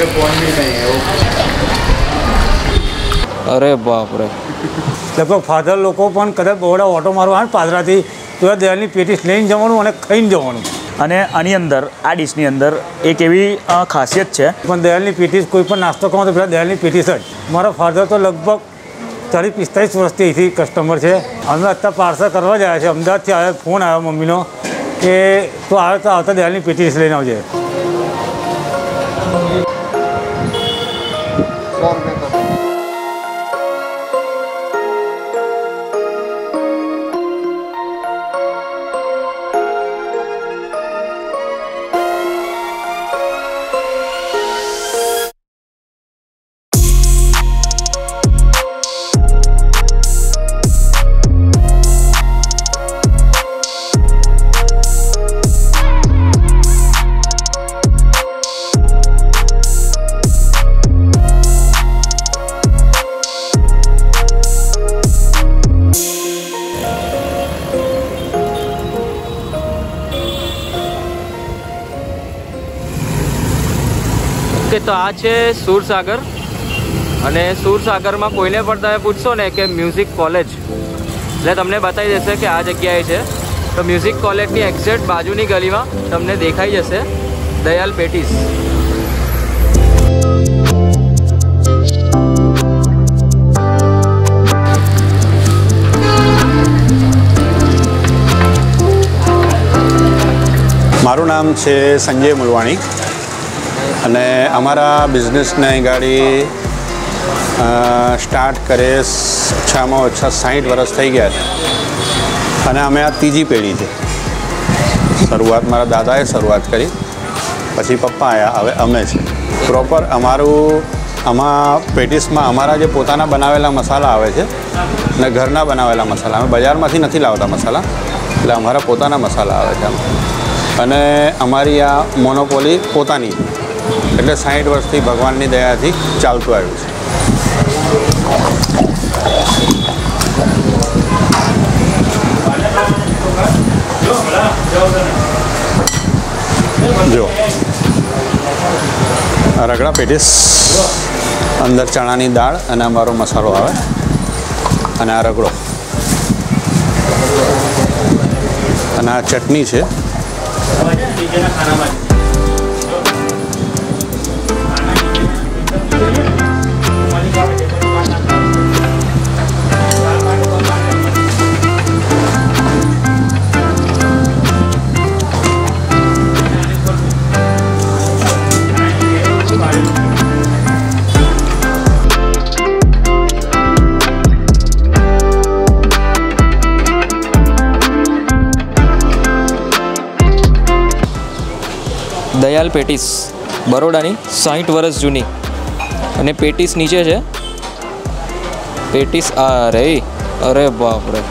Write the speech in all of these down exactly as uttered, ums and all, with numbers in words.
अरे बाप रे लगभग फादर लोग पण कदाच बहोड़ा ऑटो मारवा આવે પાદરાથી તો દયાલની પેટીસ લઈને જવાનું અને ખાઈને જવાનું। અને આની અંદર આ ડીશની અંદર એક એવી ખાસિયત છે પણ દયાલની પેટીસ કોઈ પણ નાસ્તો કરો તો પેલા દયાલની પેટીસ જ। મારા ફાધર તો લગભગ ચાલીસ પિસ્તાલીસ વર્ષથી અહીંથી કસ્ટમર છે। અમે અત્યારે પાર્સલ કરવા જ આવ્યા છે। અમદાવાદથી આવ્યો ફોન આવ્યો મમ્મીનો કે તો આવે તો આવતા દયાલની પેટીસ લઈને આવજે। કે તો આ છે સુરસાગર અને સુરસાગરમાં કોઈને પણ તમે પૂછશો ને કે મ્યુઝિક કોલેજ એટલે તમને બતાવી દેશે કે આ જગ્યાએ છે। તો મ્યુઝિક કોલેજની એક્ઝેક્ટ બાજુની ગલીમાં તમને દેખાઈ જશે દયાલ પેટીસ। મારું નામ છે સંજય મુલવાણી અને અમારા બિઝનેસને ગાડી સ્ટાર્ટ કરે ઓછામાં ઓછા સાઠ વર્ષ થઈ ગયા છે અને અમે આ ત્રીજી પેઢી છે। શરૂઆત મારા દાદાએ શરૂઆત કરી, પછી પપ્પા આવ્યા, હવે અમે છે। પ્રોપર અમારું આમાં પેટીસમાં અમારા જે પોતાના બનાવેલા મસાલા આવે છે અને ઘરના બનાવેલા મસાલા, અમે બજારમાંથી નથી લાવતા મસાલા, એટલે અમારા પોતાના મસાલા આવે છે અને અમારી આ મોનોપોલી પોતાની એટલે સાઠ વર્ષથી ભગવાનની દયાથી ચાલતું આવ્યું છે। જો રગડા પેટીસ, અંદર ચણાની દાળ અને અમારો મસાલો આવે અને આ રગડો અને આ ચટણી છે। દયાલ પેટીસ બરોડાની સાઠ વર્ષ જૂની અને પેટીસ નીચે છે। પેટીસ અરે અરે બાપ રે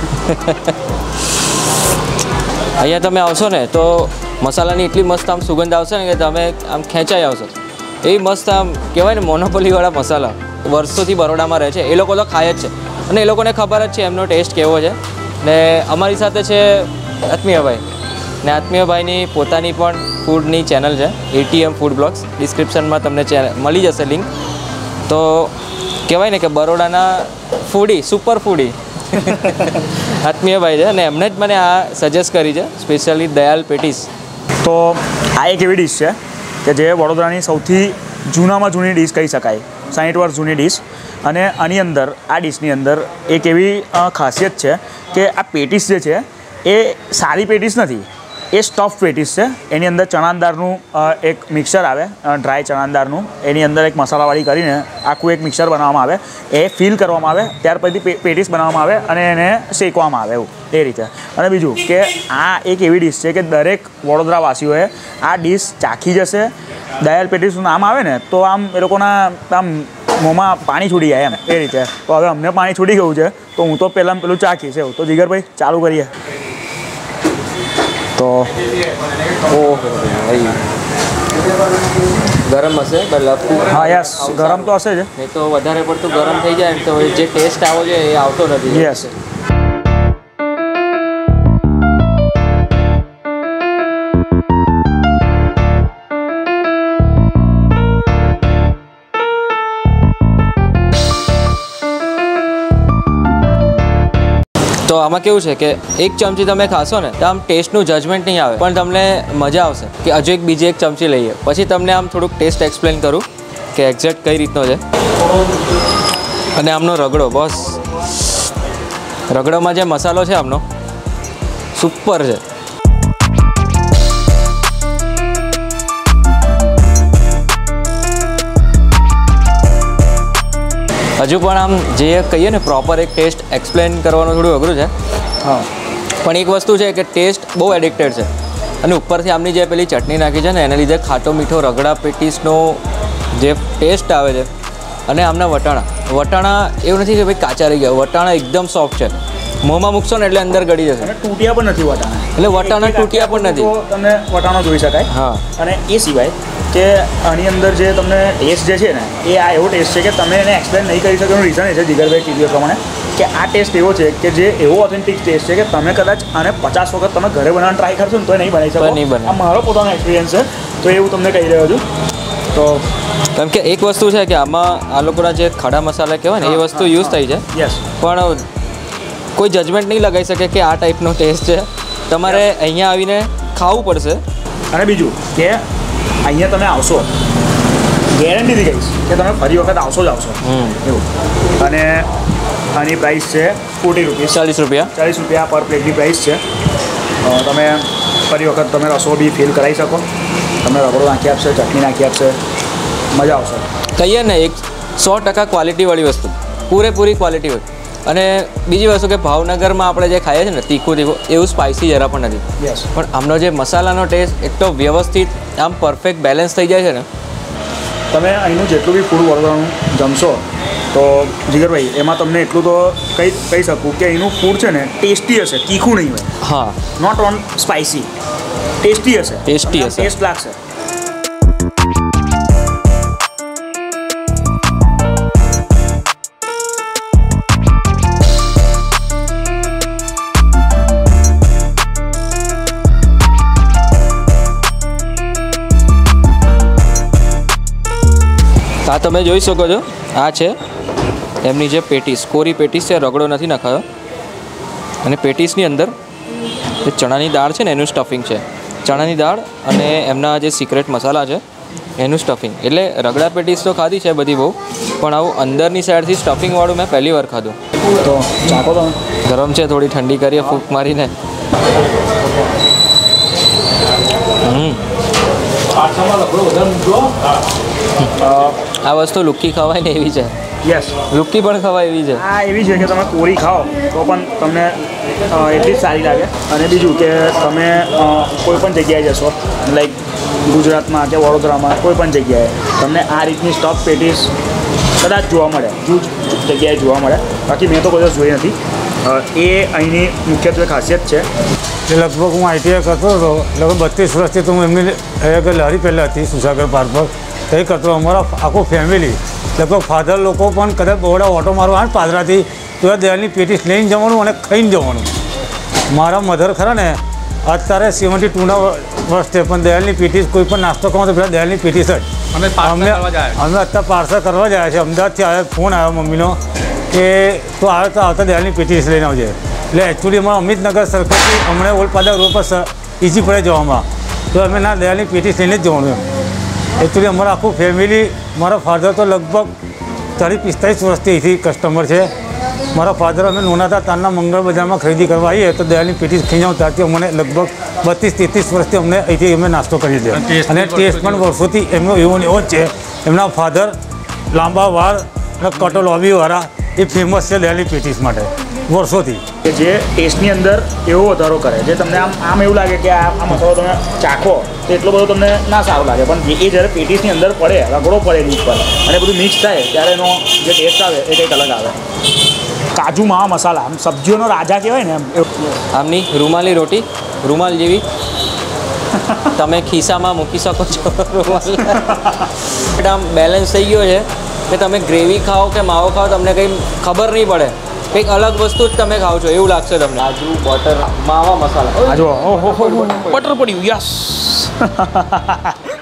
અહીંયા તમે આવશો ને તો મસાલાની એટલી મસ્ત આમ સુગંધ આવશે ને કે તમે આમ ખેંચાઈ આવશો। એ મસ્ત આમ કહેવાય ને મોનોપોલીવાળા મસાલા વર્ષોથી બરોડામાં રહે છે, એ લોકો તો ખાય જ છે અને એ લોકોને ખબર જ છે એમનો ટેસ્ટ કેવો છે। ને અમારી સાથે છે આત્મીયભાઈ, ને આત્મીયભાઈની પોતાની પણ ફૂડની ચેનલ છે એટીએમ ફૂડ બ્લોગ્સ, ડિસ્ક્રિપ્શનમાં તમને ચેનલ મળી જશે લિંક। તો કહેવાય ને કે બરોડાના ફૂડી સુપર ફૂડી આત્મીયભાઈ છે અને એમને જ મને આ સજેસ્ટ કરી છે સ્પેશિયલી દયાલ પેટીસ। તો આ એક એવી ડીશ છે કે જે વડોદરાની સૌથી જૂનામાં જૂની ડીશ કહી શકાય, સાઠ વર્ષ જૂની ડીશ। અને આની અંદર આ ડીશની અંદર એક એવી ખાસિયત છે કે આ પેટીસ જે છે એ સારી પેટીસ નથી, એ સ્ટફ પેટીસ છે। એની અંદર ચણાદારનું એક મિક્સર આવે, ડ્રાય ચણાદારનું, એની અંદર એક મસાલાવાળી કરીને આખું એક મિક્સર બનાવવામાં આવે, એ ફિલ કરવામાં આવે, ત્યાર પછી પેટીસ બનાવવામાં આવે અને એને શેકવામાં આવે એવું એ રીતે। અને બીજું કે આ એક એવી ડીશ છે કે દરેક વડોદરાવાસીઓએ આ ડીશ ચાખી જશે। દયાલ પેટીસનું નામ આવે ને તો આમ એ લોકોના આમ મોંમાં પાણી છૂટી જાય એમ એ રીતે। તો હવે અમને પાણી છૂટી ગયું છે તો હું તો પહેલાં પેલું ચાખીશ એવું। તો જીગરભાઈ ચાલુ કરીએ। તો ઓહો ગરમ હશે મતલબ? હા યસ, ગરમ તો હશે જ, નહીં તો વધારે પડતું ગરમ થઈ જાય તો જે ટેસ્ટ આવો છે એ આવતો નથી। યસ આમાં કેવું છે કે એક ચમચી તમે ખાશો ને તો આમ ટેસ્ટનું જજમેન્ટ નહીં આવે, પણ તમને મજા આવશે કે હજુ એક બીજી એક ચમચી લઈએ. પછી તમને આમ થોડુંક ટેસ્ટ એક્સપ્લેન કરું કે એક્ઝેક્ટ કઈ રીતનો છે. અને આમનો રગડો, બસ રગડોમાં જે મસાલો છે આમનો સુપર છે. હજુ પણ આમ જે કહીએ ને પ્રોપર એક ટેસ્ટ એક્સપ્લેન કરવાનું થોડું અઘરું છે. હા, પણ એક વસ્તુ છે કે ટેસ્ટ બહુ એડિક્ટેડ છે. અને ઉપરથી આમની જે પેલી ચટણી નાખી છે ને એના લીધે ખાટો મીઠો રગડા પેટીસનો જે ટેસ્ટ આવે છે. અને આમના વટાણા વટાણા એવું નથી કે ભાઈ કાચા રહી ગયા, વટાણા એકદમ સોફ્ટ છે. મોંમાં મૂકશો ને એટલે અંદર ગળી જશે. અને તૂટ્યા પણ નથી વટાણા, એટલે વટાણા તૂટ્યા પણ નથી. તો તમને વટાણો જોઈ શકાય. હા. અને એ સિવાય કે આની અંદર જે તમને ટેસ્ટ જે છે ને એ આ એવો ટેસ્ટ છે કે તમે એને એક્સપ્લેન નહીં કરી શકો. એનું રીઝન એ છે જીગરભાઈ કીધું એ પ્રમાણે કે આ ટેસ્ટ એવો છે કે જે એવો ઓથેન્ટિક ટેસ્ટ છે કે તમે કદાચ આને પચાસ વખત તમે ઘરે બનાવવાનું ટ્રાય કરશો ને તો નહીં બનાવી શકો. નહીં બને. આ મારો પોતાનો એક્સપિરિયન્સ છે, તો એવું તમને કહી રહ્યો છું. તો કેમ કે એક વસ્તુ છે કે આમાં આ લોકોના જે ખડા મસાલા કહેવાય ને એ વસ્તુ યુઝ થઈ છે, યસ, પણ કોઈ જજમેન્ટ નહીં લગાવી શકે કે આ ટાઈપનો ટેસ્ટ છે. તમારે અહીંયા આવીને ખાવું પડશે. અને બીજું કે અહીંયા તમે આવશો, ગેરંટીથી કહીશ કે તમે ફરી વખત આવશો જ આવશો એવું. અને આની પ્રાઇસ છે ફોર્ટી રૂપીસ, ચાલીસ રૂપિયા ચાલીસ રૂપિયા પર પ્લેટની પ્રાઇસ છે. અ, તમે ફરી વખત તમે રસો બી ફીલ કરાવી શકો. તમને રગડો નાખી આપશે, ચટણી નાખી આપશે, મજા આવશે. કહીએ ને એક સો ટકા ક્વોલિટીવાળી વસ્તુ, પૂરેપૂરી ક્વોલિટીવાળી. અને બીજી વસ્તુ કે ભાવનગરમાં આપણે જે ખાઈએ છીએ ને તીખું તીખું એવું સ્પાઇસી જરા પણ નથી. યસ. પણ આમનો જે મસાલાનો ટેસ્ટ એટલો વ્યવસ્થિત આમ પરફેક્ટ બેલેન્સ થઈ જાય છે ને. તમે અહીંનું જેટલું બી ફૂડ વડોદરાનું જમશો તો જીગરભાઈ એમાં તમને એટલું તો કહી કહી શકું કે એનું ફૂડ છે ને ટેસ્ટી હશે, તીખું નહીં હોય. હા, નોટ ઓન સ્પાઇસી, ટેસ્ટી હશે. ટેસ્ટી હશે. ટેસ્ટ લાગશે. આ તમે જોઈ શકો છો, આ છે એમની જે પેટીસ, કોરી પેટીસ છે, રગડો નથી નખાયો. અને પેટીસની અંદર જે ચણાની દાળ છે ને એનું સ્ટફિંગ છે. ચણાની દાળ અને એમના જે સિક્રેટ મસાલા છે એનું સ્ટફિંગ. એટલે રગડા પેટીસ તો ખાધી છે બધી બહુ, પણ આવું અંદરની સાઈડથી સ્ટફિંગવાળું મેં પહેલી વાર ખાધું. તો ચાખો તમે. ગરમ છે, થોડી ઠંડી કરીએ ફૂંક મારીને. હમ આ વસ્તુ લુક્કી ખવાય ને એવી છે. યસ, લુક્કી પણ ખવાય એવી છે. આ એવી છે કે તમે કોરી ખાઓ તો પણ તમને અ, એટલી જ સારી લાગે. અને બીજું કે તમે અ, કોઈ પણ જગ્યાએ જશો, લાઈક ગુજરાતમાં કે વડોદરામાં કોઈ પણ જગ્યાએ તમને આ રીતની સ્ટફ પેટીસ કદાચ જોવા મળે, જૂજ જગ્યાએ જોવા મળે. બાકી મેં તો કોઈ દિવસ જોઈ નથી. અ, એ અહીંની મુખ્યત્વે ખાસિયત છે. એ લગભગ હું આઈટીઆઈ કરતો હતો, લગભગ બત્રીસ વર્ષથી તો હું એમની આગળ લારી પહેલાં હતી સુસાગર પાર્ક પર, તે કરતો. અમારા આખું ફેમિલી લગભગ ફાધર લોકો પણ કદાચ બહોળા ઓટો મારવા આવે પાદરાથી તો દયાલની પેટીસ લઈને જવાનું અને ખાઈને જવાનું. મારા મધર ખરા ને અત્યારે સેવન્ટી ટુના વર્ષે પણ દયાલની પેટીસ કોઈ પણ નાસ્તો કરો તો પેલા દયાલની પેટીસ જ. અમે અમે અત્યારે પાર્સલ કરવા જ આવ્યા છે. અમદાવાદથી આવ્યા, ફોન આવ્યો મમ્મીનો કે તો આવે તો આવતા દયાલની પેટીસ લઈને આવજે. એટલે એકચ્યુઅલી અમારા અમિતનગર સરખેજથી હમણાં ઓલપાડા રોડ પર ઇઝી પડે જવામાં, તો અમે ના દયાલની પેટીસ લઈને જ જવાનું. એકચ્યુઅલી અમારા આખું ફેમિલી, મારા ફાધર તો લગભગ ચાલીસ પિસ્તાલીસ વર્ષથી અહીંથી કસ્ટમર છે. મારા ફાધર અમે નોનાતા તારના મંગળ બજારમાં ખરીદી કરવા આવીએ તો દયાલની પેટીસ ખાઈ જાઉં ત્યારથી અમને લગભગ બત્રીસ તેત્રીસ વર્ષથી અમને અહીંથી અમે નાસ્તો કરીએ છીએ. અને ટેસ્ટ પણ વર્ષોથી એમનો એવો ને એવો જ છે. એમના ફાધર લાંબા વાળ અને કટો લોબીવાળા, એ ફેમસ છે દયાલની પેટીસ માટે વર્ષોથી. કે જે ટેસ્ટની અંદર એવો વધારો કરે જે તમને આમ આમ એવું લાગે કે આ આ મસાલો તમે ચાખો તો એટલો બધો તમને ના સારો લાગે, પણ એ જ્યારે પેટીસની અંદર પડે, રગડો પડે એની ઉપર અને બધું મિક્સ થાય ત્યારે એનો જે ટેસ્ટ આવે એ કંઈક અલગ આવે. કાજુ માવા મસાલા આમ સબ્જીઓનો રાજા કહેવાય ને એમ. આમની રૂમાલી રોટી, રૂમાલ જેવી તમે ખિસ્સામાં મૂકી શકો છો. રૂમાલ આમ બેલેન્સ થઈ ગયો છે કે તમે ગ્રેવી ખાઓ કે માવો ખાઓ તમને કંઈ ખબર નહીં પડે, કંઈક અલગ વસ્તુ જ તમે ખાઓ છો એવું લાગશે તમને. કાજુ, બટર, માવા મસાલા. આ જો બટર પડ્યું, યસ.